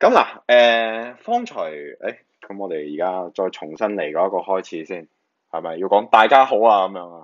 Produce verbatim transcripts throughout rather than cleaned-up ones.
咁嗱，誒、方才誒，咁我哋而家再重新嚟過一個開始先，係咪要講大家好啊咁樣啊？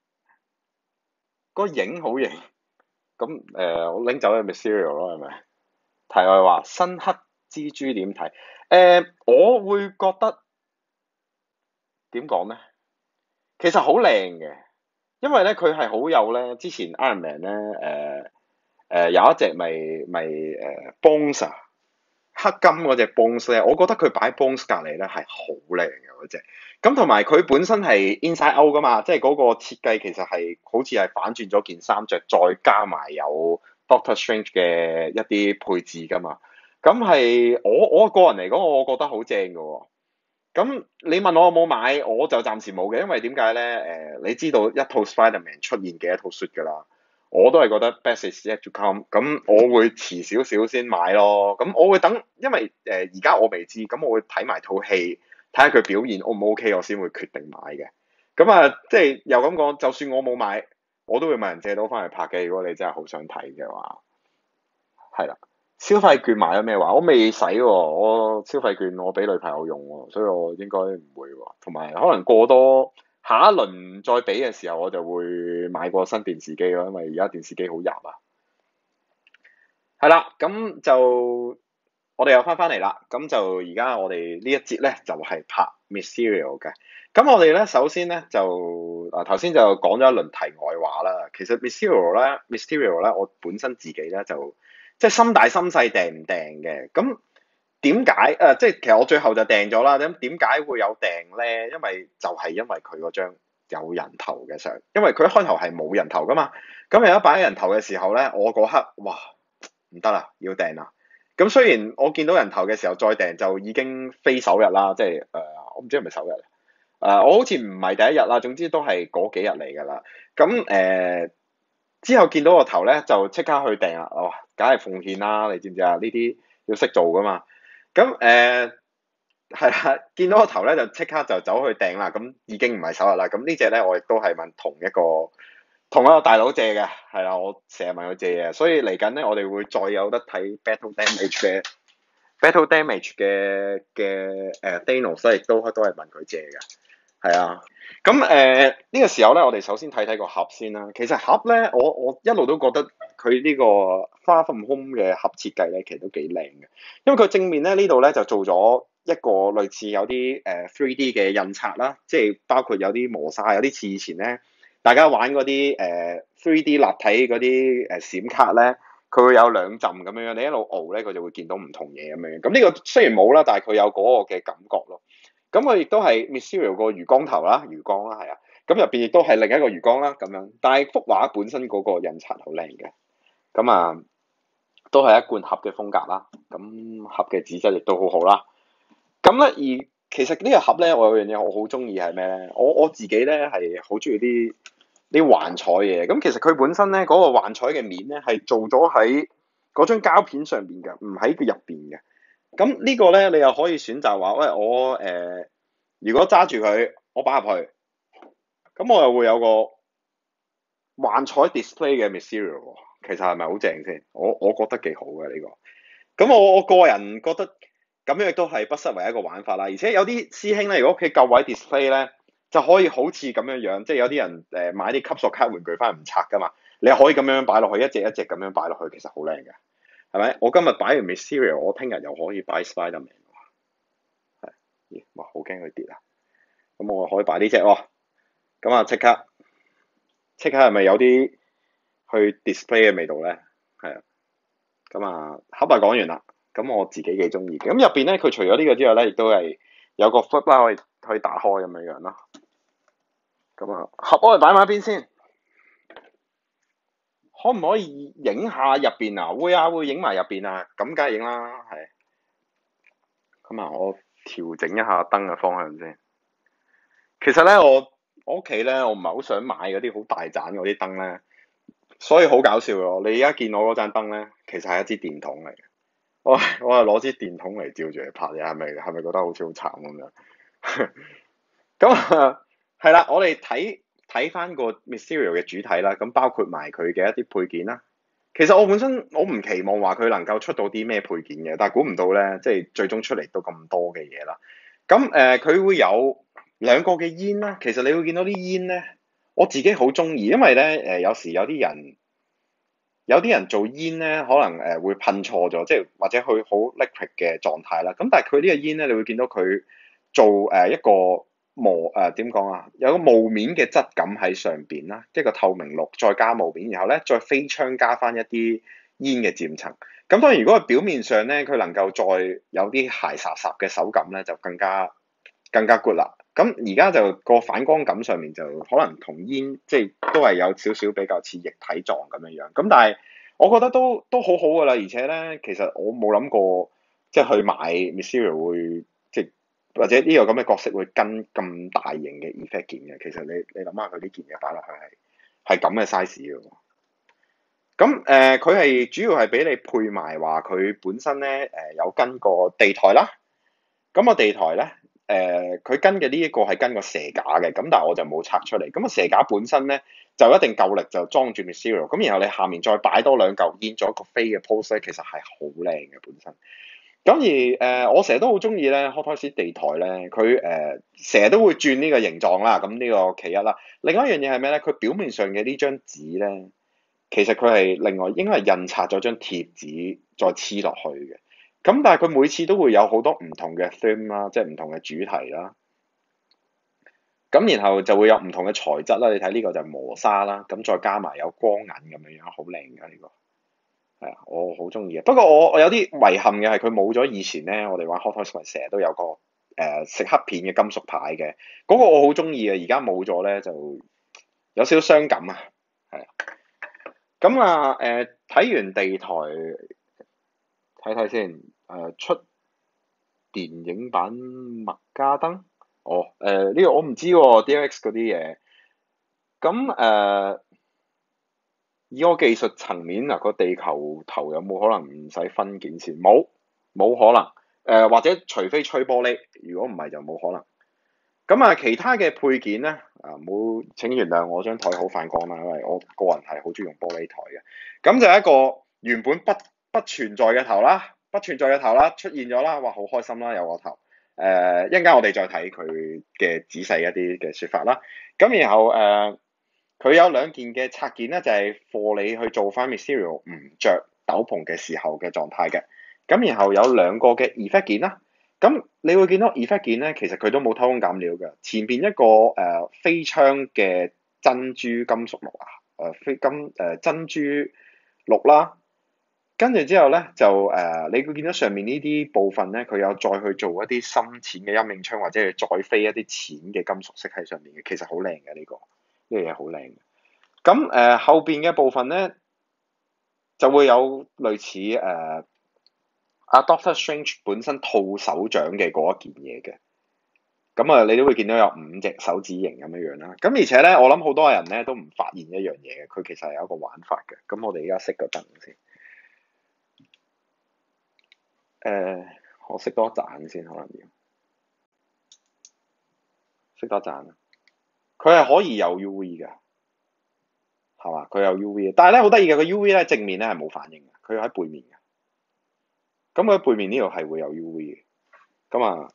個影好型，咁誒、我拎走嘅 material 咯，係咪？題外話，新黑蜘蛛點睇？誒、我會覺得點講咧？其實好靚嘅，因為咧佢係好有咧，之前 Iron Man 咧，誒、誒、有一隻咪咪誒 Bones 啊。黑金嗰隻 Bones 咧，我覺得佢擺 Bones 隔離咧係好靚嘅嗰隻。咁同埋佢本身係 inside out 噶嘛，即係嗰個設計其實係好似係反轉咗件衫着，再加埋有 Doctor Strange 嘅一啲配置噶嘛。咁係我我個人嚟講，我覺得好正嘅喎。咁你問我有冇買，我就暫時冇嘅，因為點解咧？誒、你知道一套 Spider-Man 出現嘅一套 suit 㗎啦。我都係覺得 best is yet to come，咁我會遲少少先買咯。咁我會等，因為誒而家我未知，咁我會睇埋套戲，睇下佢表現 O 唔 OK，我先會決定買嘅。咁啊，即係又咁講，就算我冇買，我都會問人借到翻嚟拍嘅。如果你真係好想睇嘅話，係啦。消費券買咗咩話？我未使喎，我消費券我俾女朋友用喎，所以我應該唔會喎。同埋可能過多下一輪再俾嘅時候，我就會買個新電視機咯，因為而家電視機好入啊。係啦，咁就我哋又翻返嚟啦。咁就而家我哋呢一節咧就係拍 Mysterio 嘅。咁我哋咧首先咧就啊頭先就講咗一輪題外話啦。其實 Mysterio 咧，Mysterio 咧，我本身自己咧就即係心大心細訂唔訂嘅。咁點解誒？即係其實我最後就訂咗啦。咁點解會有訂咧？因為就係因為佢嗰張有人頭嘅相，因為佢一開頭係冇人頭噶嘛。咁有一擺人頭嘅時候咧，我嗰刻哇唔得啦，要訂啦。咁雖然我見到人頭嘅時候再訂就已經非首日啦，即係誒、呃、我唔知係咪首日誒、呃、我好似唔係第一日啦，總之都係嗰幾日嚟㗎啦。咁誒、呃、之後見到個頭咧，就即刻去訂啦。哇、哦，梗係奉獻啦，你知唔知啊？呢啲要識做㗎嘛。咁誒係啦，見到個頭咧就即刻就走去訂啦。咁已經唔係首日啦。咁呢隻咧我亦都係問同一個。同一個大佬借嘅，係啦，我成日問佢借嘅，所以嚟緊咧，我哋會再有得睇 Battle Damage 嘅 Battle Damage 嘅嘅誒 Thanos 咧，亦都都係問佢借嘅，係啊。咁誒呢個時候咧，我哋首先睇睇個盒先啦。其實盒咧，我我一路都覺得佢呢個 Far From Home 嘅盒設計咧，其實都幾靚嘅，因為佢正面咧呢度咧就做咗一個類似有啲誒 three D 嘅印刷啦，即係包括有啲磨砂，有啲似以前咧。大家玩嗰啲誒 three D 立體嗰啲誒閃卡咧，佢會有兩浸咁樣樣，你一路熬咧，佢就會見到唔同嘢咁樣。咁呢個雖然冇啦，但係佢有嗰個嘅感覺咯。咁佢亦都係 Mysterio 個魚缸頭啦，魚缸啦，係啊。咁入邊亦都係另一個魚缸啦，咁樣。但係幅畫本身嗰個印刷好靚嘅。咁啊，都係一貫盒嘅風格啦。咁盒嘅紙質亦都好好啦。咁咧而其實呢個盒咧，我有樣嘢我好中意係咩咧？我我自己咧係好中意啲。啲幻彩嘢，咁其實佢本身咧嗰、那個幻彩嘅面咧係做咗喺嗰張膠片上邊嘅，唔喺佢入邊嘅。咁呢個咧你又可以選擇話，喂我誒、呃，如果揸住佢，我擺入去，咁我又會有個幻彩 display 嘅 material，其實係咪好正先？我我覺得幾好嘅呢、這個。咁我我個人覺得咁樣亦都係不失為一個玩法啦。而且有啲師兄咧，如果屋企夠位 display 咧。就可以好似咁樣樣，即係有啲人誒買啲吸塑卡玩具翻嚟唔拆噶嘛，你可以咁樣擺落去，一隻一隻咁樣擺落去，其實好靚嘅，係咪？我今日擺完 Mysterio，我聽日又可以擺 Spider-Man，係，咦，哇，好驚佢跌啊！咁我可以擺呢隻喎，咁啊即刻，即刻係咪有啲去 display 嘅味道咧？係啊，咁啊盒啊講完啦，咁我自己幾中意嘅，咁入邊咧佢除咗呢個之外咧，亦都係有個 flip 啦，可以可以打開咁樣樣咯。咁啊，盒我哋擺埋一邊先，可唔可以影下入邊啊？會啊，會影埋入邊啊，咁梗係影啦，係。咁啊，我調整一下燈嘅方向先。其實咧，我我屋企咧，我唔係好想買嗰啲好大盞嗰啲燈咧，所以好搞笑嘅。你而家見我嗰盞燈咧，其實係一支電筒嚟嘅。我我係攞支電筒嚟照住嚟拍嘢，係咪係咪覺得好似好慘咁樣？咁啊，係啦，我哋睇睇翻個 Mysterio 嘅主體啦，咁包括埋佢嘅一啲配件啦， 其實我本身我唔期望話佢能夠出到啲咩配件嘅，但係估唔到咧，即係最終出嚟都咁多嘅嘢啦。咁誒，佢、呃、會有兩個嘅煙啦。其實你會見到啲煙咧，我自己好中意，因為咧誒、呃，有時有啲人有啲人做煙咧，可能誒、呃、會噴錯咗，即係或者佢好 liquid 嘅狀態啦。咁但係佢呢個煙咧，你會見到佢做誒、呃、一個霧誒點講啊，有個霧面嘅質感喺上邊啦，一個透明綠再加霧面，然後咧再飛槍加翻一啲煙嘅漸層。咁當然如果佢表面上咧，佢能夠再有啲鞋沙沙嘅手感咧，就更加更加 good 啦。咁而家就個反光感上面就可能同煙即係都係有少少比較似液體狀咁樣樣。咁但係我覺得都都好好㗎啦，而且咧其實我冇諗過即係去買 Mysterio 會即係或者呢個咁嘅角色會跟咁大型嘅 effect 件嘅。其實你你諗下佢呢件嘢擺落去係係咁嘅 size 嘅喎。咁誒佢係主要係俾你配埋話佢本身咧誒、呃、有跟個地台啦。咁個地台咧，誒、呃、佢跟嘅呢一個係跟個蛇架嘅，咁但係我就冇拆出嚟。咁個蛇架本身咧就一定夠力就裝住 Mysterio，咁然後你下面再擺多兩嚿煙，做一個飛嘅 pose 咧，其實係好靚嘅本身。咁而誒、呃、我成日都好中意咧 Hot Toys 地台咧，佢誒成日都會轉呢個形狀啦。咁呢個其一啦。另外一樣嘢係咩咧？佢表面上嘅呢張紙咧，其實佢係另外應該係印刷咗張貼紙再黐落去嘅。咁但係佢每次都會有好多唔同嘅 theme 啦，即係唔同嘅主題啦。咁然後就會有唔同嘅材質啦。你睇呢個就係磨砂啦，咁再加埋有光銀咁樣樣，好靚㗎呢個。係啊，我好中意嘅。不過我我有啲遺憾嘅係佢冇咗以前咧，我哋玩 Hot Toys 成日都有個誒、呃、食黑片嘅金屬牌嘅，嗰、那個我好中意嘅。而家冇咗咧，就有少少傷感啊。係啊。咁啊誒，睇完地台睇睇先誒、呃、出。電影版麥加登，哦，誒、呃、呢、這個我唔知喎，D L X 嗰啲嘢，咁誒、呃、以我技術層面嗱，個地球頭有冇可能唔使分件先？冇，冇可能，誒、呃、或者除非吹玻璃，如果唔係就冇可能。咁啊，其他嘅配件咧，啊冇請原諒我張台好反光啦，因為我個人係好中意用玻璃台嘅。咁就係一個原本不不存在嘅頭啦。不存在嘅頭啦，出現咗啦，哇，好開心啦，有個頭。誒，一陣間我哋再睇佢嘅仔細一啲嘅説法啦。咁然後誒，佢、呃、有兩件嘅拆件咧，就係、是、貨你去做翻 Mysterio 唔着斗篷嘅時候嘅狀態嘅。咁然後有兩個嘅 effect 件啦。咁你會見到 effect 件咧，其實佢都冇偷工減料嘅。前邊一個誒、呃、飛槍嘅珍珠金屬綠啊，誒、呃、飛金誒、呃、珍珠綠啦。跟住之後咧，就誒、呃，你會見到上面呢啲部分咧，佢有再去做一啲深淺嘅陰影槍，或者係再飛一啲淺嘅金屬色喺上面嘅，其實好靚嘅呢個，呢樣嘢好靚嘅。咁誒、呃、後邊嘅部分咧，就會有類似誒阿、呃、Doctor Strange 本身套手掌嘅嗰一件嘢嘅。咁啊，你都會見到有五隻手指形咁樣樣啦。咁而且咧，我諗好多人咧都唔發現一樣嘢嘅，佢其實係有一個玩法嘅。咁我哋而家熄個燈先。誒、呃，我熄多盞先，可能要熄多盞。佢係可以有 U V 嘅，係嘛？佢有 U V 嘅，但係咧好得意嘅，個 U V 咧正面咧係冇反應嘅，佢喺背面嘅。咁佢喺背面呢度係會有 U V 嘅。咁啊，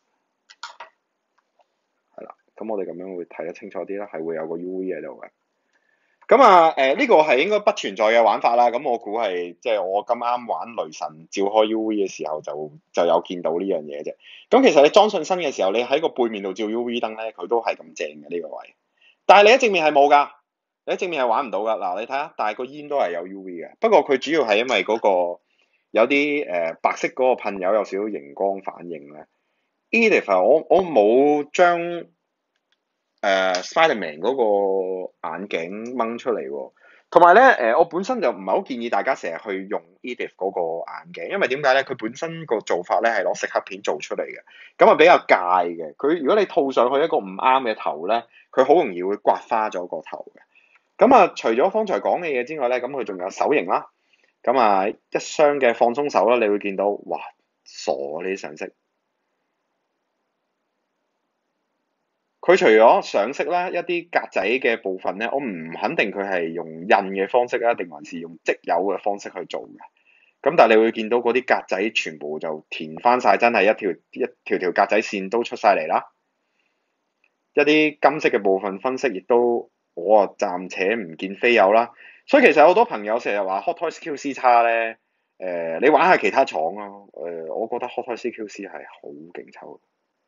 係啦。咁我哋咁樣會睇得清楚啲啦，係會有個 U V 喺度嘅。咁啊，誒、呃、呢、這個係應該不存在嘅玩法啦。咁我估係即係我咁啱玩雷神召開 U V 嘅時候就就有見到呢樣嘢啫。咁其實你裝上身嘅時候，你喺個背面度照 U V 燈咧，佢都係咁正嘅呢個位。但係你喺正面係冇㗎，你喺正面係玩唔到㗎。嗱，你睇下，但係個煙都係有 U V 嘅。不過佢主要係因為嗰個有啲誒、呃、白色嗰個噴油有少少熒光反應咧。Edith 我我冇將。誒、uh, Spiderman 嗰個眼鏡掹出嚟喎，同埋咧誒，我本身就唔係好建議大家成日去用 Edith 嗰個眼鏡，因為點解咧？佢本身個做法咧係攞食黑片做出嚟嘅，咁啊比較界嘅。佢如果你套上去一個唔啱嘅頭咧，佢好容易會刮花咗個頭嘅。咁啊，除咗方才講嘅嘢之外咧，咁佢仲有手型啦，咁啊一雙嘅放鬆手啦，你會見到哇傻呢啲神色。 佢除咗上色啦，一啲格仔嘅部分咧，我唔肯定佢係用印嘅方式啊，定還是用即有嘅方式去做嘅。咁但係你會見到嗰啲格仔全部就填翻晒，真係一條一條條格仔線都出晒嚟啦。一啲金色嘅部分分析亦都我啊暫且唔見非有啦。所以其實好多朋友成日話 Hot Toys Q C 差咧，誒、呃、你玩下其他廠咯，誒、呃、我覺得 Hot Toys Q C 係好勁抽。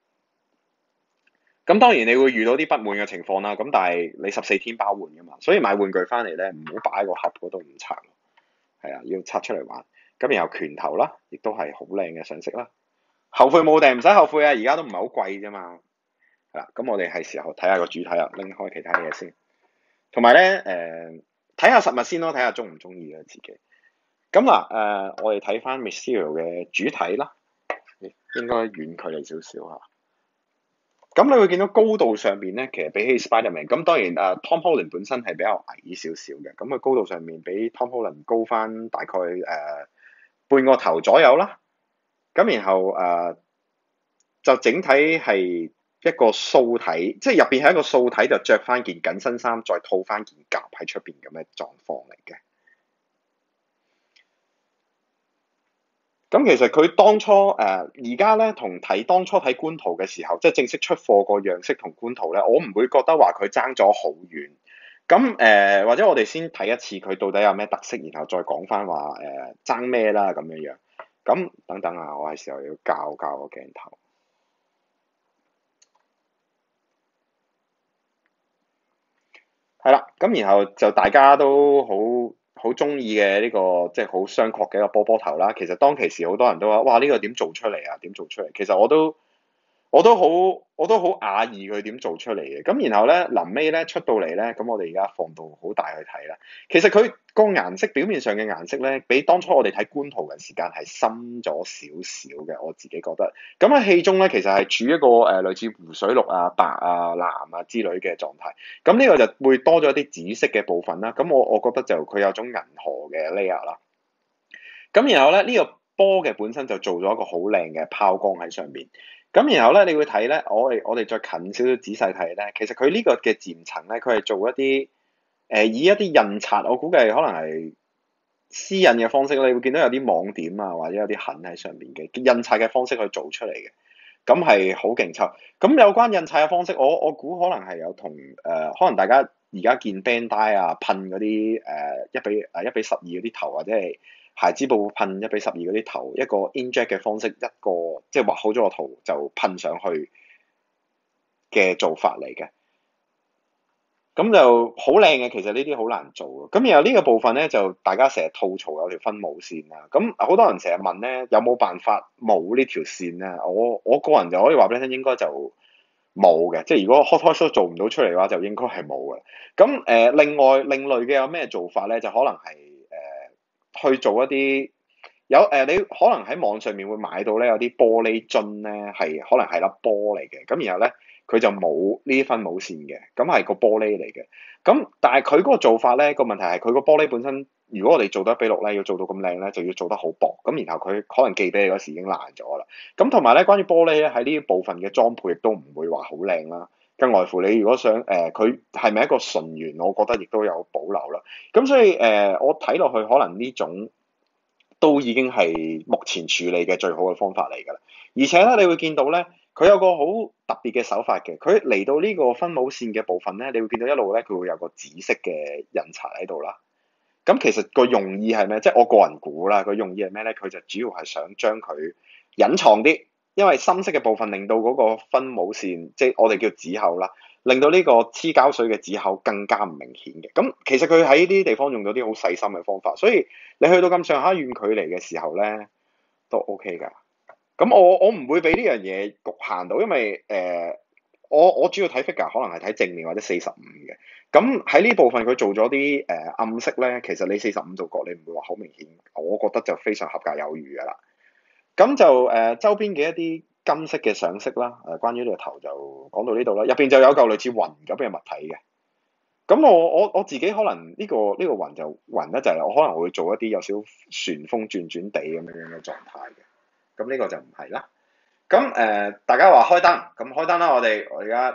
咁當然你會遇到啲不滿嘅情況啦，咁但係你十四天包換噶嘛，所以買玩具翻嚟咧唔好擺喺個盒嗰度唔拆，係啊，要拆出嚟玩。咁然後拳頭啦，亦都係好靚嘅上色啦。後悔冇訂唔使後悔啊，而家都唔係好貴啫嘛。係啦，咁我哋係時候睇下個主體啦，拎開其他嘢先。同埋咧誒，睇下實物先咯，睇下中唔中意啊自己。咁嗱誒，我哋睇翻 Mysterio 嘅主體啦，應該遠距離少少嚇。咁你會見到高度上面咧，其實比起 Spiderman，咁當然啊 Tom Holland 本身係比較矮少少嘅，咁佢高度上面比 Tom Holland 高翻大概誒、呃、半個頭左右啦。咁然後誒、呃、就整體係一個素體，即係入邊係一個素體，就着翻件緊身衫，再套翻件甲喺出邊咁嘅狀況嚟嘅。咁其實佢當初誒而家咧同睇當初睇官圖嘅時候，即係正式出貨個樣式同官圖咧，我唔會覺得話佢爭咗好遠。咁誒、呃、或者我哋先睇一次佢到底有咩特色，然後再講翻話誒爭咩啦咁樣樣。咁等等啊，我係時候要校校個鏡頭。係啦，咁然後就大家都好好中意嘅呢個即係好雙確嘅一個波波頭啦。其實當其時好多人都話：哇，呢個點做出嚟啊？點做出嚟？其實我都我都好我都好訝異佢點做出嚟嘅。咁然後咧臨尾咧出到嚟咧，咁我哋而家放到好大去睇啦。其實佢個顏色表面上嘅顏色咧，比當初我哋睇官圖嘅時間係深咗少少嘅，我自己覺得。咁喺戲中咧，其實係處於一個誒、呃、類似湖水綠啊、白啊、藍啊之類嘅狀態。咁呢個就會多咗啲紫色嘅部分啦。咁我我覺得就佢有種銀河嘅 layer 啦。咁然後咧呢、這個波嘅本身就做咗一個好靚嘅拋光喺上邊。咁然後咧，你會睇咧，我哋我哋再近少少仔細睇咧，其實佢呢個嘅漸層咧，佢係做一啲誒、呃、以一啲印刷，我估計可能係絲印嘅方式，你會見到有啲網點啊，或者有啲痕喺上邊嘅印刷嘅方式去做出嚟嘅，咁係好勁抽。咁有關印刷嘅方式，我我估可能係有同誒、呃，可能大家而家見 Bandai 啊噴嗰啲誒一比誒一比十二嗰啲頭，或者係孩之寶噴一比十二嗰啲頭，一個 inject 嘅方式，一個即係畫好咗個圖就噴上去嘅做法嚟嘅。咁就好靚嘅，其實呢啲好難做嘅。咁然後呢個部分咧，就大家成日吐槽有條分母線啦。咁好多人成日問咧，有冇辦法冇呢條線咧？我我個人就可以話俾你聽，應該就冇嘅。即係如果 Hot Toys 做唔到出嚟嘅話，就應該係冇嘅。咁誒、呃，另外另類嘅有咩做法咧？就可能係誒、呃、去做一啲有誒、呃，你可能喺網上面會買到咧，有啲玻璃樽咧係可能係粒波嚟嘅。咁然後咧。佢就冇呢啲分母線嘅，咁係個玻璃嚟嘅。咁但係佢嗰個做法咧，個問題係佢個玻璃本身，如果我哋做得一比六咧，要做到咁靚咧，就要做得好薄。咁然後佢可能寄俾你嗰時已經爛咗啦。咁同埋咧，關於玻璃咧，喺呢部分嘅裝配亦都唔會話好靚啦。更外乎你如果想誒，佢係咪一個純圓，我覺得亦都有保留啦。咁所以誒、呃，我睇落去可能呢種都已經係目前處理嘅最好嘅方法嚟㗎啦。而且咧，你會見到咧。佢有個好特別嘅手法嘅，佢嚟到呢個分母線嘅部分咧，你會見到一路咧，佢會有個紫色嘅印刷喺度啦。咁其實個用意係咩？即係我個人估啦，個用意係咩咧？佢就主要係想將佢隱藏啲，因為深色嘅部分令到嗰個分母線，即係我哋叫子口啦，令到呢個黐膠水嘅子口更加唔明顯嘅。咁其實佢喺呢啲地方用到啲好細心嘅方法，所以你去到咁上下遠距離嘅時候咧，都 OK 㗎。咁我我唔會俾呢樣嘢局限到，因為誒、呃、我我主要睇 figure 可能係睇正面或者四十五嘅。咁喺呢部分佢做咗啲誒暗色咧，其實你四十五度角你唔會話好明顯，我覺得就非常合格有餘㗎啦。咁就誒、呃、周邊嘅一啲金色嘅上色啦，誒、呃、關於呢個頭就講到呢度啦。入邊就有嚿類似雲咁嘅物體嘅。咁我我我自己可能呢、呢個呢、呢個雲就雲得滯，我可能會做一啲有少少旋風轉轉地咁樣嘅狀態嘅。咁呢個就唔係啦。咁誒、呃，大家話開燈，咁開燈啦！我哋我而家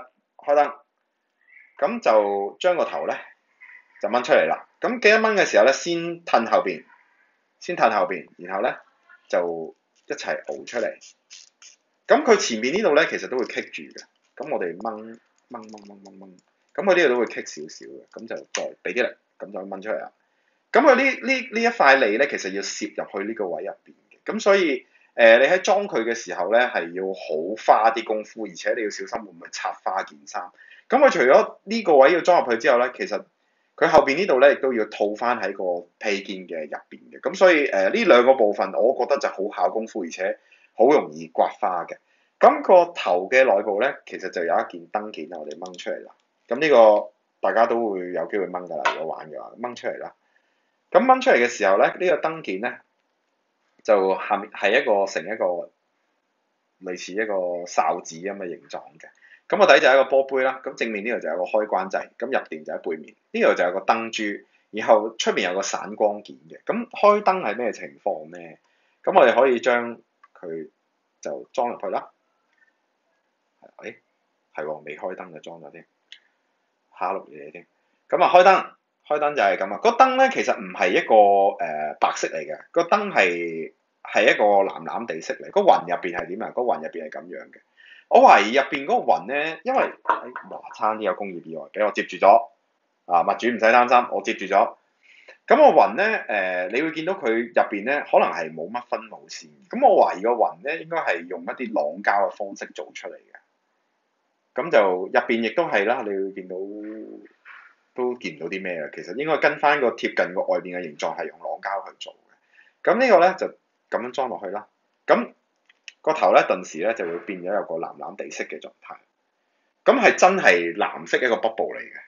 開燈，咁就將個頭咧就掹出嚟啦。咁記得掹嘅時候咧，先褪後邊，先褪後邊，然後咧就一齊熬出嚟。咁佢前面呢度咧其實都會棘住嘅。咁我哋掹掹掹掹掹掹，咁佢呢度都會棘少少嘅。咁就再俾啲力，咁就掹出嚟啦。咁佢呢呢呢一塊脷咧，其實要攝入去呢個位入邊嘅。咁所以誒、呃，你喺裝佢嘅時候咧，係要好花啲功夫，而且你要小心會唔會插花件衫。咁佢除咗呢個位要裝入去之後咧，其實佢後邊呢度咧亦都要套翻喺個披肩嘅入邊嘅。咁所以誒，呢、呃、兩個部分我覺得就好考功夫，而且好容易刮花嘅。咁個頭嘅內部咧，其實就有一件燈件啦，我哋掹出嚟啦。咁呢個大家都會有機會掹㗎啦，如果玩嘅話，掹出嚟啦。咁掹出嚟嘅時候咧，呢、這個燈件咧就下面係一個成一個類似一個哨子咁嘅形狀嘅。咁個底就係一個波杯啦。咁正面呢度就有個開關掣，咁入邊就喺背面。呢度就有個燈珠，然後出面有個散光件嘅。咁開燈係咩情況咧？咁我哋可以將佢就裝入去啦。誒，係喎，未開燈就裝咗添，蝦碌嘢添。咁啊，開燈。開燈就係咁啊！個燈咧其實唔係一個誒、呃、白色嚟嘅，個燈係係一個藍藍地色嚟。個雲入邊係點啊？個雲入邊係咁樣嘅。我懷疑入邊嗰個雲咧，因為誒、哎、哇差啲有工業意外，俾我接住咗啊！物主唔使擔心，我接住咗。咁個雲咧誒、呃，你會見到佢入邊咧，可能係冇乜分母線。咁我懷疑個雲咧應該係用一啲朗膠嘅方式做出嚟嘅。咁就入邊亦都係啦，你會見到。都見唔到啲咩啦，其實應該跟翻個貼近個外邊嘅形狀係用朗膠去做嘅。咁呢個咧就咁樣裝落去啦。咁個頭咧頓時咧就會變咗有個藍藍地色嘅狀態。咁係真係藍色一個 bubble 嚟嘅。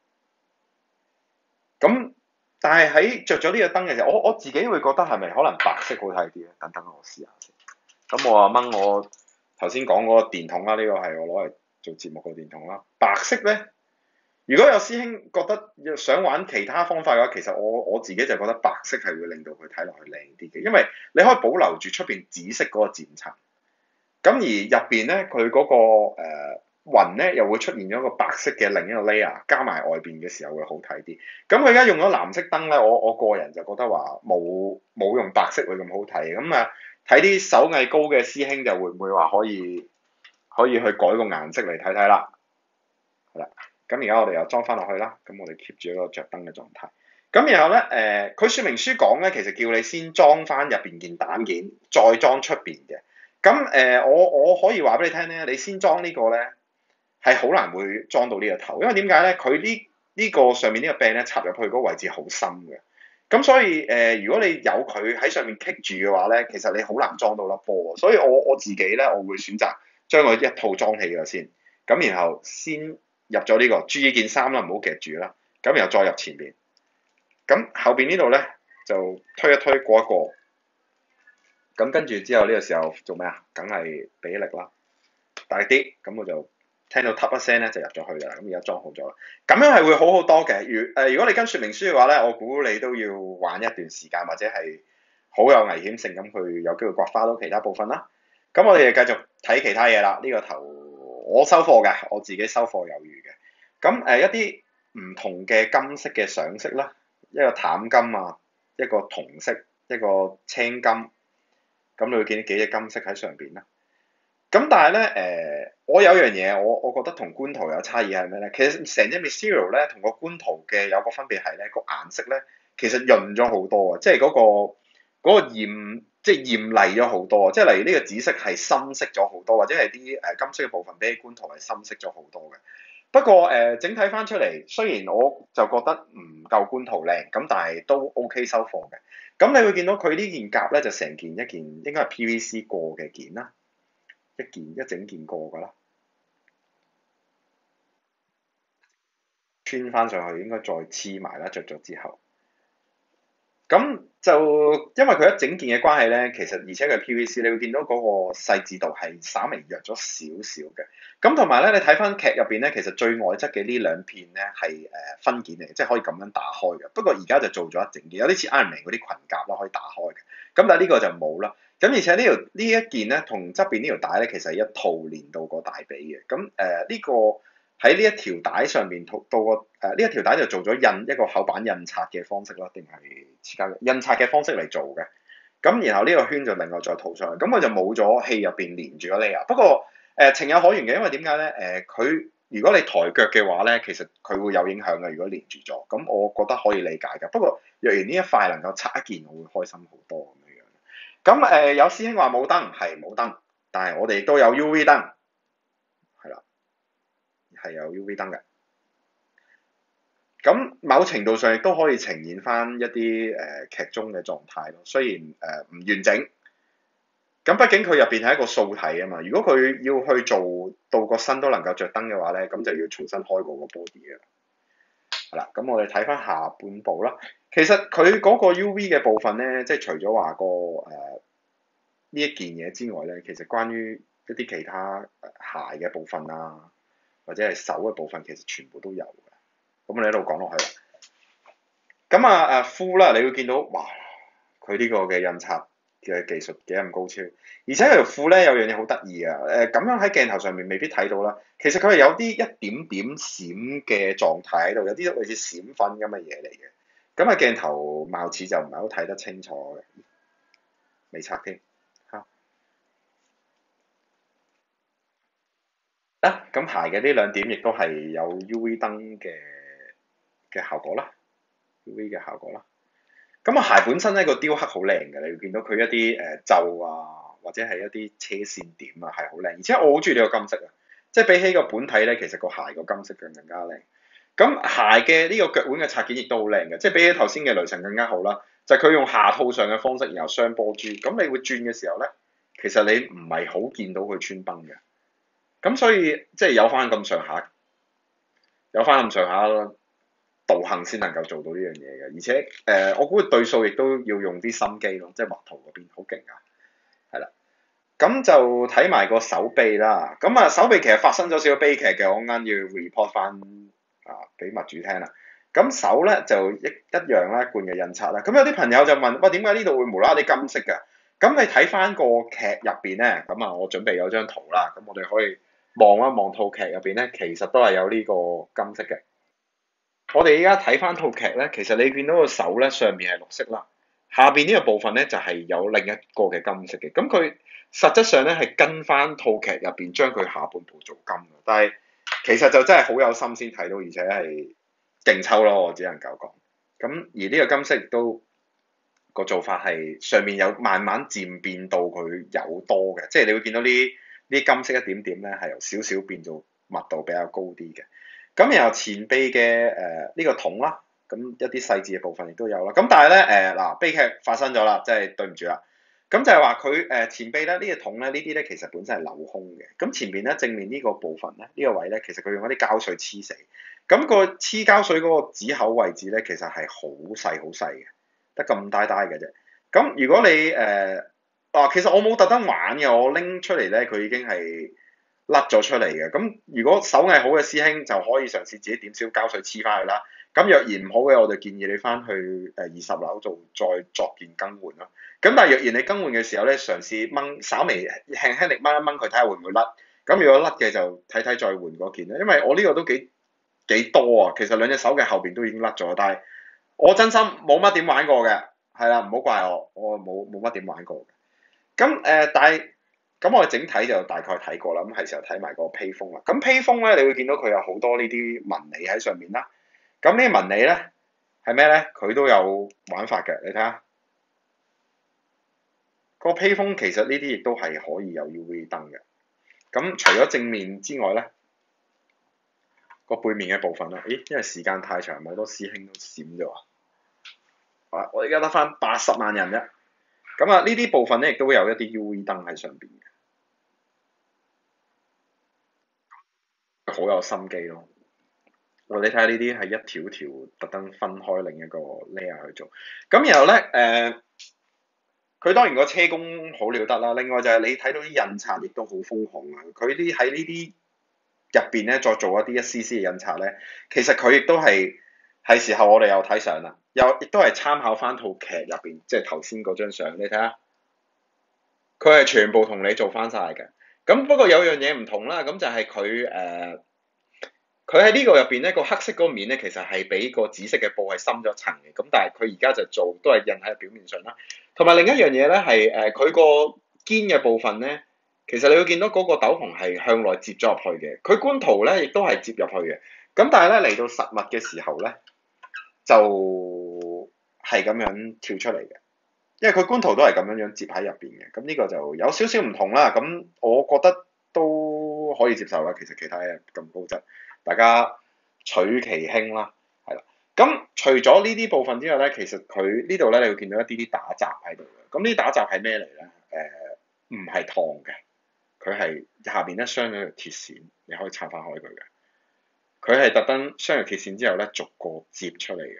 咁但係喺着咗呢個燈嘅時候，我我自己會覺得係咪可能白色好睇啲咧？等等我試下先。咁我啊掹我頭先講嗰個電筒啦，呢個係我攞嚟做節目嘅電筒啦。白色咧。如果有師兄覺得想玩其他方法嘅話，其實我我自己就覺得白色係會令到佢睇落去靚啲嘅，因為你可以保留住出邊紫色嗰個漸層，咁而入邊咧佢嗰個誒、呃、雲咧又會出現咗個白色嘅另一個 layer，加埋外邊嘅時候會好睇啲。咁佢而家用咗藍色燈咧，我我個人就覺得話冇冇用白色會咁好睇。咁啊睇啲手藝高嘅師兄就會唔會話可以可以去改個顏色嚟睇睇啦，係啦。咁而家我哋又裝翻落去啦，咁我哋 keep 住一個着燈嘅狀態。咁然後咧，誒、呃，佢說明書講咧，其實叫你先裝翻入邊件蛋件，再裝出邊嘅。咁誒、呃，我我可以話俾你聽咧，你先裝呢個咧，係好難會裝到呢個頭，因為點解咧？佢呢呢個上面呢個柄咧插入去嗰個位置好深嘅。咁所以誒、呃，如果你有佢喺上面棘住嘅話咧，其實你好難裝到粒波。所以我我自己咧，我會選擇將佢一套裝起咗先，咁然後先。入咗呢、這個，注意件衫啦，唔好夾住啦。咁然後再入前邊，咁後邊呢度咧就推一推過一過。咁跟住之後呢個時候做咩啊？梗係俾力啦，大力啲。咁我就聽到嗒一聲咧就入咗去啦。咁而家裝好咗啦。咁樣係會好好多嘅。如誒、呃，如果你跟說明書嘅話咧，我估你都要玩一段時間，或者係好有危險性咁去有機會刮花到其他部分啦。咁我哋繼續睇其他嘢啦。呢、這個頭。我收貨嘅，我自己收貨有餘嘅。咁誒、呃、一啲唔同嘅金色嘅上色啦，一個淡金啊，一個銅色，一個青金。咁你會見到幾隻金色喺上邊啦。咁但係咧誒，我有樣嘢，我我覺得同官圖有差異係咩咧？其實成隻 Material 咧同個官圖嘅有個分別係咧，個顏色咧其實潤咗好多啊，即係嗰個嗰個豔。即係豔麗咗好多，即係例如呢個紫色係深色咗好多，或者係啲誒金色嘅部分比起官圖係深色咗好多嘅。不過誒、呃、整體翻出嚟，雖然我就覺得唔夠官圖靚，咁但係都 OK 收貨嘅。咁你會見到佢呢件甲咧就成件一件應該係 P V C 過嘅件啦，一件一整件過㗎啦，穿翻上去應該再黐埋啦，着咗之後。咁就因為佢一整件嘅關係咧，其實而且佢 P V C，你會見到嗰個細緻度係稍微弱咗少少嘅。咁同埋咧，你睇翻劇入邊咧，其實最外側嘅呢兩片咧係誒分件嚟，即係可以咁樣打開嘅。不過而家就做咗一整件，有啲似 Iron Man 嗰啲裙甲咯，可以打開嘅。咁但係呢個就冇啦。咁而且呢條呢一件咧，同側邊呢條帶咧，其實係一套連到個大髀嘅。咁誒呢個喺呢一條帶上面到到個誒呢一條帶就做咗印一個厚板印刷嘅方式啦，定係黐膠印刷嘅方式嚟做嘅。咁然後呢個圈就另外再套上去，咁佢就冇咗氣入邊連住咗 layer。不過誒、呃、情有可原嘅，因為點解咧？誒、呃、佢如果你抬腳嘅話咧，其實佢會有影響嘅。如果連住咗，咁我覺得可以理解嘅。不過若然呢一塊能夠拆一件，我會開心好多咁樣樣。咁誒、呃、有師兄話冇燈，係冇燈，但係我哋都有 U V 燈，係啦，係有 U V 燈嘅。咁某程度上亦都可以呈現翻一啲誒、呃、劇中嘅狀態咯，雖然誒唔、呃、完整。咁畢竟佢入邊係一個素體啊嘛，如果佢要去做到個身都能夠着燈嘅話咧，咁就要重新開過個 body 嘅。係啦，咁我哋睇翻下半部啦。其實佢嗰個 U V 嘅部分咧，即係除咗話個誒呢一件嘢之外咧，其實關於一啲其他鞋嘅部分啊，或者係手嘅部分，其實全部都有嘅。咁我哋一路講落去啦。咁啊誒褲啦，你會見到哇，佢呢個嘅印刷嘅技術幾咁高超，而且條褲咧有樣嘢好得意啊！誒、呃、咁樣喺鏡頭上面未必睇到啦。其實佢係有啲一,一點點閃嘅狀態喺度，有啲類似閃粉咁嘅嘢嚟嘅。咁啊鏡頭貌似就唔係好睇得清楚嘅，未拆添嚇。啊，咁鞋嘅呢兩點亦都係有 U V 燈嘅嘅效果啦 ，U V 嘅效果啦。咁啊鞋本身咧個雕刻好靚嘅，你會見到佢一啲誒皺啊，或者係一啲車線點啊，係好靚。而且我好中意呢個金色啊，即係比起個本體咧，其實個鞋個金色更更加靚。咁鞋嘅呢個腳腕嘅拆件亦都好靚嘅，即係比起頭先嘅雷神更加好啦。就係、是、佢用下套上嘅方式，然後雙波珠，咁你會轉嘅時候咧，其實你唔係好見到佢穿崩嘅。咁所以即係有翻咁上下，有翻咁上下咯。道行先能夠做到呢樣嘢嘅，而且誒、呃，我估對數亦都要用啲心機咯，即係畫圖嗰邊好勁啊，係啦。咁就睇埋個手臂啦。咁啊，手臂其實發生咗少少悲劇嘅，我啱要 report 翻啊俾物主聽啦。咁手咧就一一樣啦，罐嘅印刷啦。咁有啲朋友就問：喂，點解呢度會無啦啦啲金色㗎？咁你睇翻個劇入邊咧，咁啊，我準備有張圖啦，咁我哋可以望一望套劇入邊咧，其實都係有呢個金色嘅。我哋而家睇翻套劇咧，其實你見到個手咧上面係綠色啦，下邊呢個部分咧就係、是、有另一個嘅金色嘅。咁佢實質上咧係跟翻套劇入邊將佢下半部做金嘅，但係其實就真係好有心先睇到，而且係勁抽咯，我只能夠講。咁而呢個金色亦都個做法係上面有慢慢漸變到佢有多嘅，即係你會見到呢呢金色一點點咧係由少少變做密度比較高啲嘅。咁然後前臂嘅誒呢個筒啦，咁一啲細緻嘅部分亦都有啦。咁但係咧誒嗱悲劇發生咗啦，即係對唔住啦。咁就係話佢誒前臂咧呢、這個筒咧呢啲咧其實本身係鏤空嘅。咁前面咧正面呢個部分咧呢、這個位咧其實佢用一啲膠水黐死。咁、那個黐膠水嗰個指口位置咧其實係好細好細嘅，得咁大大嘅啫。咁如果你誒啊其實我冇特登玩嘅，我拎出嚟咧佢已經係甩咗出嚟嘅，咁如果手藝好嘅師兄就可以嘗試自己點少膠水黐翻去啦。咁若然唔好嘅，我就建議你翻去誒二十樓做再作件更換咯。咁但係若然你更換嘅時候咧，嘗試掹稍微輕輕力掹一掹佢，睇下會唔會甩。咁如果甩嘅就睇睇再換嗰件啦。因為我呢個都幾幾多啊，其實兩隻手嘅後邊都已經甩咗，但係我真心冇乜點玩過嘅，係啦，唔好怪我，我冇冇乜點玩過嘅。咁誒、呃，但係。咁我哋整體就大概睇過啦，咁係時候睇埋個披風啦。咁披風咧，你會見到佢有好多呢啲紋理喺上面啦。咁呢啲紋理咧係咩咧？佢都有玩法嘅，你睇下個披風其實呢啲亦都係可以有 U V 燈嘅。咁除咗正面之外咧，個背面嘅部分啦，咦？因為時間太長，好多師兄都閃咗啊！我而家得翻八十萬人啫。咁啊，呢啲部分咧亦都會有一啲 U V 燈喺上邊嘅。好有心機咯！我你睇下呢啲係一條條特登分開另一個 layer 去做，咁然後咧誒，佢、呃、當然個車工好了得啦。另外就係你睇到啲印刷亦都好瘋狂啊！佢啲喺呢啲入邊咧再做一啲一絲絲嘅印刷咧，其實佢亦都係係時候我哋又睇相啦，又亦都係參考翻套劇入邊，即係頭先嗰張相，你睇下，佢係全部同你做翻晒嘅。咁不過有樣嘢唔同啦，咁就係佢誒佢喺呢個入邊咧，個黑色嗰個面咧，其實係比個紫色嘅布係深咗層嘅。咁但係佢而家就做都係印喺表面上啦。同埋另一樣嘢咧係誒，佢個肩嘅部分咧，其實你會見到嗰個斗篷係向內接咗入去嘅。佢官圖咧亦都係接入去嘅。咁但係咧嚟到實物嘅時候咧，就係咁樣跳出嚟嘅。因為佢官圖都係咁樣樣接喺入邊嘅。咁呢個就有少少唔同啦。咁我覺得都可以接受啦。其實其他嘢咁高質。大家取其輕啦，係啦。咁除咗呢啲部分之外咧，其實佢呢度咧，你會見到一啲啲打雜喺度嘅。咁呢啲打雜係咩嚟咧？誒，唔係燙嘅，佢係下邊咧鑲咗條鐵線，你可以拆翻開佢嘅。佢係特登鑲條鐵線之後咧，逐個接出嚟嘅。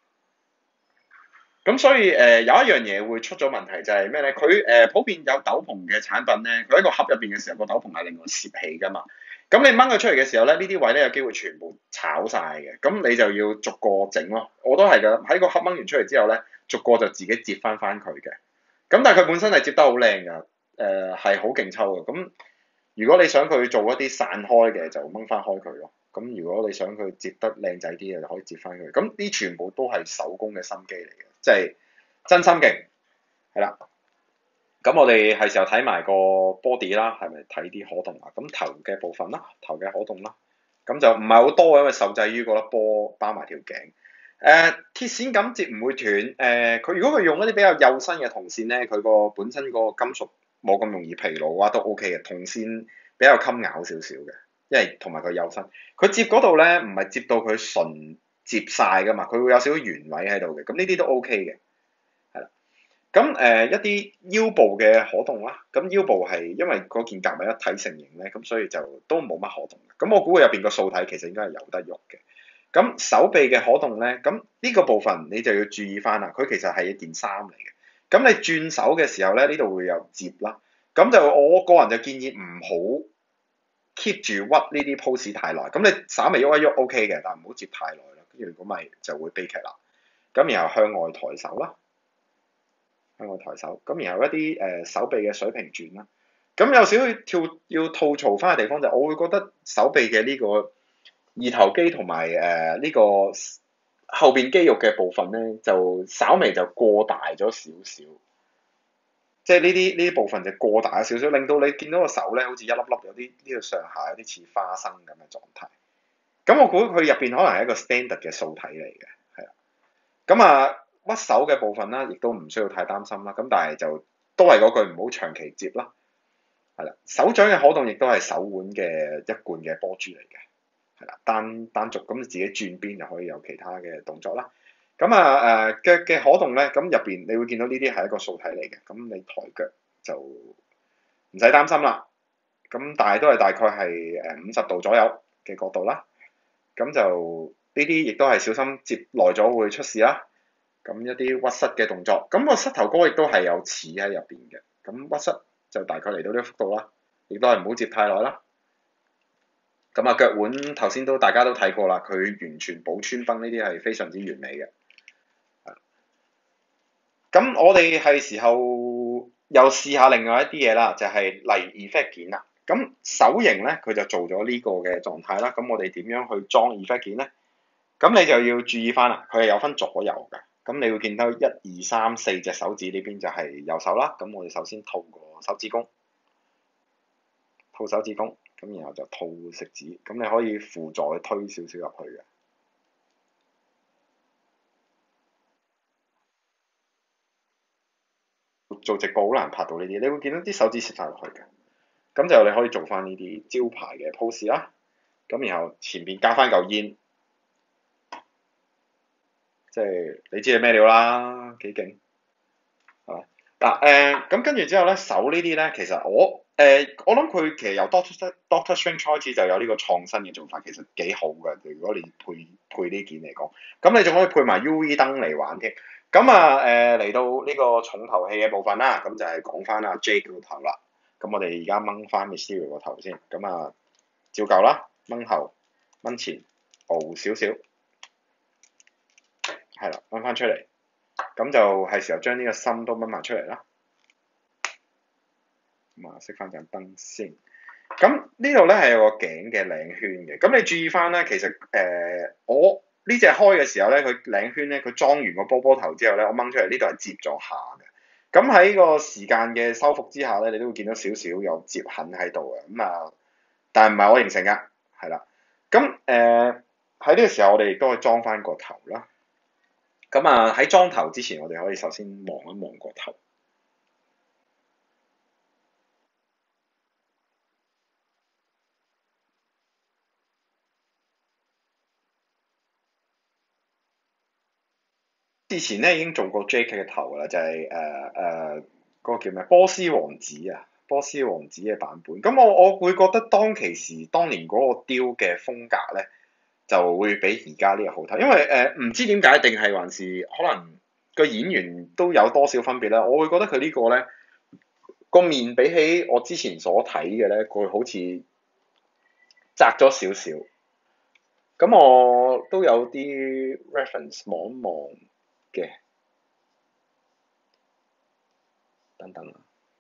咁所以誒、呃、有一樣嘢會出咗問題就係咩咧？佢誒、呃、普遍有斗篷嘅產品咧，佢喺個盒入邊嘅時候，個斗篷係另外攝起噶嘛。咁你掹佢出嚟嘅時候咧，呢啲位咧有機會全部炒晒嘅。咁你就要逐個整咯。我都係㗎，喺個盒掹完出嚟之後咧，逐個就自己接翻翻佢嘅。咁但係佢本身係接得好靚㗎，誒係好勁抽嘅。咁如果你想佢做一啲散開嘅，就掹翻開佢咯。咁如果你想佢接得靚仔啲嘅，就可以接翻佢。咁呢全部都係手工嘅心機嚟嘅，即係真心勁，係啦。咁我哋係時候睇埋個 body 啦，係咪睇啲可動啊？咁頭嘅部分啦，頭嘅可動啦，咁就唔係好多，因為受制於嗰粒波包埋條頸。誒、呃、鐵線咁接唔會斷。誒、呃、佢如果佢用一啲比較幼身嘅銅線咧，佢個本身個金屬冇咁容易疲勞嘅話，都 OK 嘅。銅線比較襟咬少少嘅。因為同埋佢幼身，佢接嗰度咧唔係接到佢純接晒噶嘛，佢會有少少原位喺度嘅，咁呢啲都 OK 嘅，係啦。咁誒、呃、一啲腰部嘅可動啦，咁腰部係因為嗰件夾埋一體成型咧，咁所以就都冇乜可動嘅。咁我估佢入邊個素體其實應該係有得喐嘅。咁手臂嘅可動咧，咁呢個部分你就要注意翻啦，佢其實係一件衫嚟嘅。咁你轉手嘅時候咧，呢度會有折啦，咁就我個人就建議唔好keep 住屈呢啲 pose 太耐，咁你稍微喐一喐 OK 嘅，但係唔好接太耐啦，跟住如果咪就會悲劇啦。咁然後向外抬手啦，向外抬手，咁然後一啲誒、呃、手臂嘅水平轉啦。咁有少少跳要吐槽翻嘅地方就係，我會覺得手臂嘅呢個二頭肌同埋誒呢個後邊肌肉嘅部分咧，就稍微就過大咗少少。即係呢啲呢啲部分就過大咗少少，令到你見到個手咧，好似一粒粒有啲呢個上下有啲似花生咁嘅狀態。咁我估佢入邊可能係一個 standard 嘅素體嚟嘅，係啦。咁啊屈手嘅部分啦，亦都唔需要太擔心啦。咁但係就都係嗰句唔好長期接啦，係啦。手掌嘅可動亦都係手腕嘅一貫嘅波珠嚟嘅，係啦。單單軸咁自己轉邊就可以有其他嘅動作啦。咁啊誒腳嘅可動咧，咁入邊你會見到呢啲係一個素體嚟嘅，咁你抬腳就唔使擔心啦。咁但係都係大概係誒五十度左右嘅角度啦。咁就呢啲亦都係小心接耐咗會出事啦。咁一啲屈膝嘅動作，咁個膝頭哥亦都係有齒喺入邊嘅。咁屈膝就大概嚟到呢個幅度啦，亦都係唔好接太耐啦。咁啊腳腕頭先都大家都睇過啦，佢完全冇穿崩，呢啲係非常之完美嘅。咁我哋係時候又試下另外一啲嘢啦，就係、是、例如 effect 件啦。咁手型咧，佢就做咗呢個嘅狀態啦。咁我哋點樣去裝 effect 件咧？咁你就要注意翻啦，佢係有分左右嘅。咁你會見到一二三四隻手指呢邊就係右手啦。咁我哋首先套個手指公，套手指公，咁然後就套食指。咁你可以輔助去推少少入去嘅。做直播好難拍到呢啲，你會見到啲手指攝晒落去嘅，咁就你可以做翻呢啲招牌嘅 pose 啦，咁然後前邊加翻嚿煙，即係你知係咩料啦，幾勁，係嘛？嗱誒，咁跟住之後咧，手呢啲咧，其實我誒、呃、我諗佢其實由 Doctor Doctor Strange 開始就有呢個創新嘅做法，其實幾好嘅。如果你配配呢件嚟講，咁你仲可以配埋 U V 燈嚟玩添。咁啊誒嚟到呢個重頭戲嘅部分啦，咁就係講翻阿 Jake 個頭啦。咁我哋而家掹翻 Mysterio 個頭先，咁啊照舊啦，掹後掹前，熬少少，係啦，掹翻出嚟。咁就係時候將呢個心都掹埋出嚟啦。咁啊，熄翻盞燈先。 咁呢度咧係有個頸嘅領圈嘅，咁你注意翻咧，其實誒、呃、我呢隻開嘅時候咧，佢領圈咧，佢裝完個波波頭之後咧，我掹出嚟呢度係接咗下嘅。咁喺個時間嘅修復之下咧，你都會見到少少有折痕喺度嘅，咁啊，但係唔係我形成噶，係啦。咁誒喺呢個時候，我哋亦都可以裝翻個頭啦。咁啊喺裝頭之前，我哋可以首先望一望個頭。之前咧已經做過 J K 嘅頭啦，就係誒誒嗰個叫咩波斯王子啊，波斯王子嘅版本。咁我我會覺得當其時當年嗰個雕嘅風格咧，就會比而家呢個好睇，因為誒唔、呃、知點解定係還是可能個演員都有多少分別咧？我會覺得佢呢個咧個面比起我之前所睇嘅咧，佢好似窄咗少少。咁我都有啲 reference 望一望嘅，等等。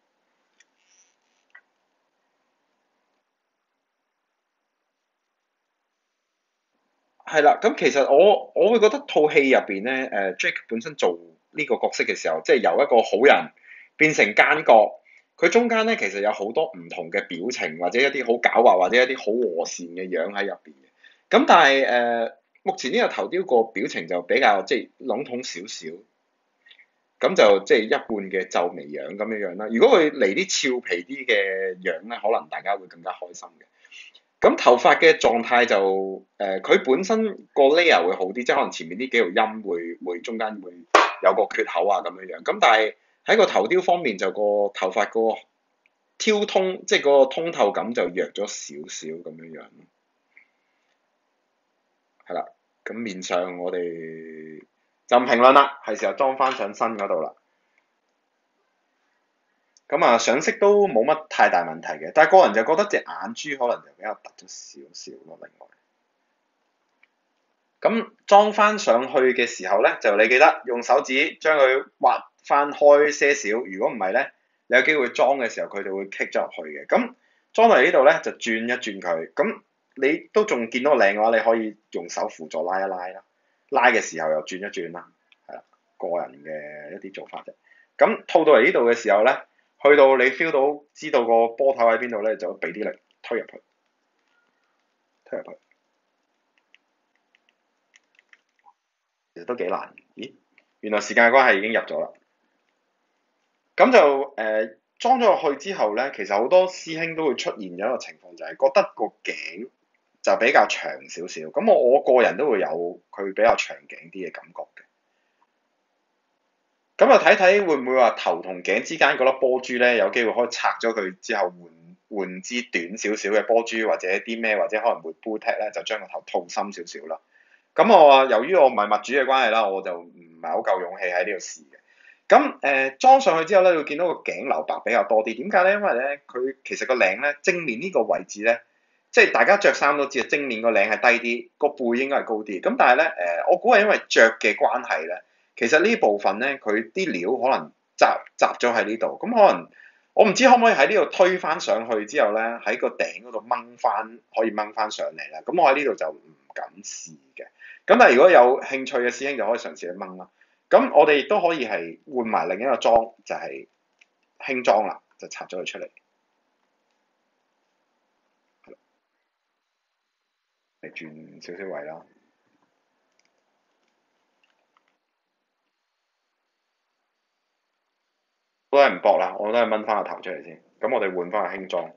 係啦，咁其實我我會覺得套戲入邊咧，誒、呃、Jake 本身做呢個角色嘅時候，即係由一個好人變成奸角，佢中間咧其實有好多唔同嘅表情，或者一啲好狡猾，或者一啲好和善嘅樣喺入邊嘅。咁但係誒、呃，目前呢個頭雕個表情就比較即係籠統少少，咁就即係一半嘅皺眉樣咁樣樣啦。如果佢嚟啲俏皮啲嘅樣咧，可能大家會更加開心嘅。咁頭髮嘅狀態就誒，佢、呃、本身個 layer 會好啲，即係可能前面呢幾條音會會中間會有個缺口啊咁樣樣。咁但係喺個頭雕方面就個頭髮個挑通，即係個通透感就弱咗少少咁樣樣。係啦，咁面上我哋就唔評論啦，係時候裝翻上身嗰度啦。咁啊，上色都冇乜太大問題嘅，但係個人就覺得隻眼珠可能就比較突咗少少咯。另外，咁裝翻上去嘅時候咧，就你記得用手指將佢挖翻開些少。如果唔係咧，你有機會裝嘅時候佢就會棘咗入去嘅。咁裝到嚟呢度咧，就轉一轉佢。咁你都仲見到靚嘅話，你可以用手輔助拉一拉啦。拉嘅時候又轉一轉啦，係啦，個人嘅一啲做法啫。咁套到嚟呢度嘅時候咧，去到你 feel 到知道個波頭喺邊度咧，就俾啲力推入去，推入去。其實都幾難。咦？原來時間嘅關係已經入咗啦。咁就誒、呃、裝咗落去之後咧，其實好多師兄都會出現咗一個情況，就係覺得個頸就比較長少少。咁我我個人都會有佢比較長頸啲嘅感覺嘅。咁啊睇睇會唔會話頭同頸之間嗰粒波珠咧，有機會可以拆咗佢之後換換支短少少嘅波珠，或者啲咩，或者可能會 boot tag 咧，就將個頭套深少少啦。咁我啊，由於我唔係物主嘅關係啦，我就唔係好夠勇氣喺呢度試嘅。咁誒、呃、裝上去之後咧，會見到個頸留白比較多啲。點解咧？因為咧，佢其實個領咧正面呢個位置咧，即係大家着衫都知啊，正面個領係低啲，個背應該係高啲。咁但係咧誒，我估係因為着嘅關係咧，其實呢部分咧，佢啲料可能雜雜咗喺呢度。咁可能我唔知可唔可以喺呢度推翻上去之後咧，喺個頂嗰度掹翻，可以掹翻上嚟啦。咁我喺呢度就唔敢試嘅。咁但係如果有興趣嘅師兄就可以嘗試去掹啦。咁我哋亦都可以係換埋另一個裝，就係、是、輕裝啦，就拆咗佢出嚟。嚟轉少少位啦，都係唔搏啦，我都係掹翻個頭出嚟先。咁我哋換翻個輕裝，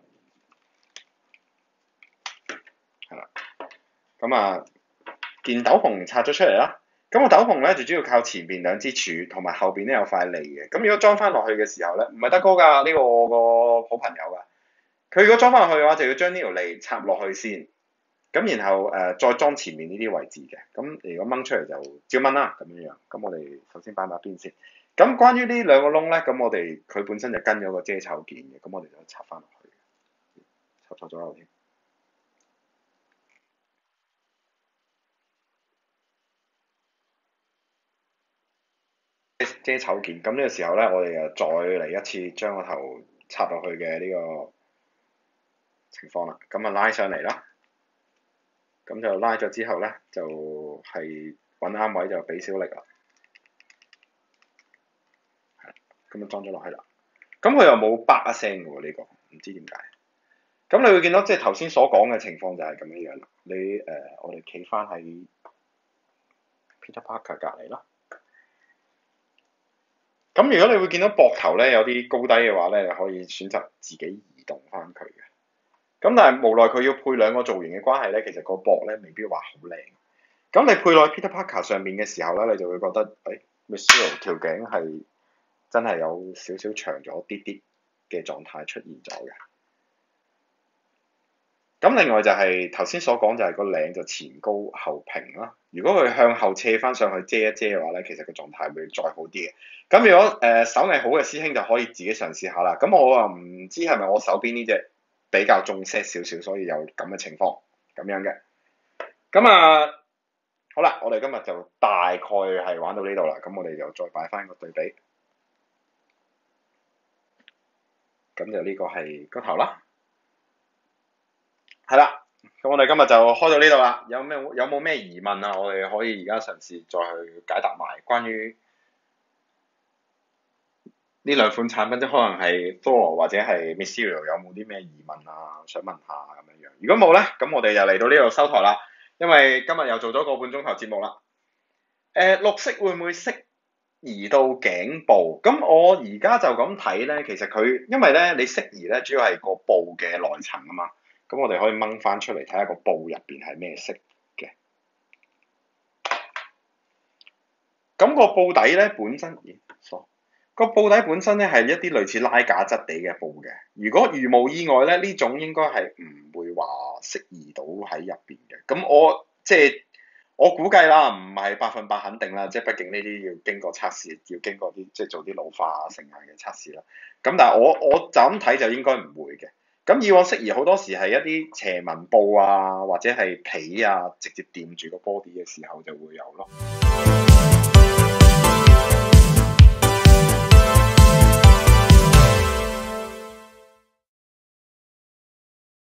係啦。咁啊，件斗篷拆咗出嚟啦。咁個斗篷咧就主要靠前邊兩支柱，同埋後邊咧有塊脷嘅。咁如果裝翻落去嘅時候咧，唔係德哥㗎，呢、這個我個好朋友㗎。佢如果裝翻落去嘅話，就要將呢條脷插落去先。咁然後誒、呃、再裝前面呢啲位置嘅。咁如果掹出嚟就照掹啦，咁樣樣。咁我哋首先擺埋一邊先。咁關於呢兩個窿咧，咁我哋佢本身就跟咗個遮醜件嘅，咁我哋就插翻落去，插錯咗右添。遮醜件，咁呢個時候咧，我哋又再嚟一次將個頭插落去嘅呢個情況啦。咁啊拉上嚟啦，咁就拉咗之後咧，就係揾啱位就俾小力啦。係啦，咁啊裝咗落去啦。咁佢又冇叭一聲嘅喎，呢個唔知點解。咁你會見到即係頭先所講嘅情況就係咁樣樣啦。你誒、呃，我哋企翻喺 Peter Parker 隔離啦。咁如果你會見到膊頭咧有啲高低嘅話咧，你可以選擇自己移動翻佢嘅。咁但係無奈佢要配兩個造型嘅關係咧，其實個膊咧未必話好靚。咁你配落 Peter Parker 上面嘅時候咧，你就會覺得誒 Mysterio 條頸係真係有少少長咗啲啲嘅狀態出現咗嘅。咁另外就係頭先所講就係個領就前高後平啦。如果佢向後斜翻上去遮一遮嘅話咧，其實個狀態會再好啲嘅。咁如果誒、呃、手藝好嘅師兄就可以自己嘗試下啦。咁我啊唔知係咪我手邊呢隻比較重 set 少少，所以有咁嘅情況咁樣嘅。咁啊好啦，我哋今日就大概係玩到呢度啦。咁我哋就再擺翻個對比。咁就呢個係個頭啦。係啦，咁我哋今日就開到呢度啦。有咩有冇咩疑問啊？我哋可以而家嘗試再去解答埋關於呢兩款產品，即可能係 Thor 或者係 Mysterio 有冇啲咩疑問啊？想問下咁樣樣。如果冇咧，咁我哋就嚟到呢度收台啦。因為今日又做咗個半鐘頭節目啦。誒、呃，綠色會唔會適宜到頸部？咁我而家就咁睇咧，其實佢因為咧你適宜咧，主要係個布嘅內層啊嘛。咁我哋可以掹翻出嚟睇下個布入邊係咩色嘅。咁個布底咧本身，咦，錯，個布底本身咧係一啲類似拉架質地嘅布嘅。如果如無意外咧，呢種應該係唔會話適宜到喺入邊嘅。咁我即係我估計啦，唔係百分百肯定啦。即係畢竟呢啲要經過測試，要經過啲即係做啲老化成分嘅測試啦。咁但係我我就咁睇就應該唔會嘅。咁以往適宜好多時係一啲斜紋布啊，或者係皮啊，直接掂住個 body 嘅時候就會有咯。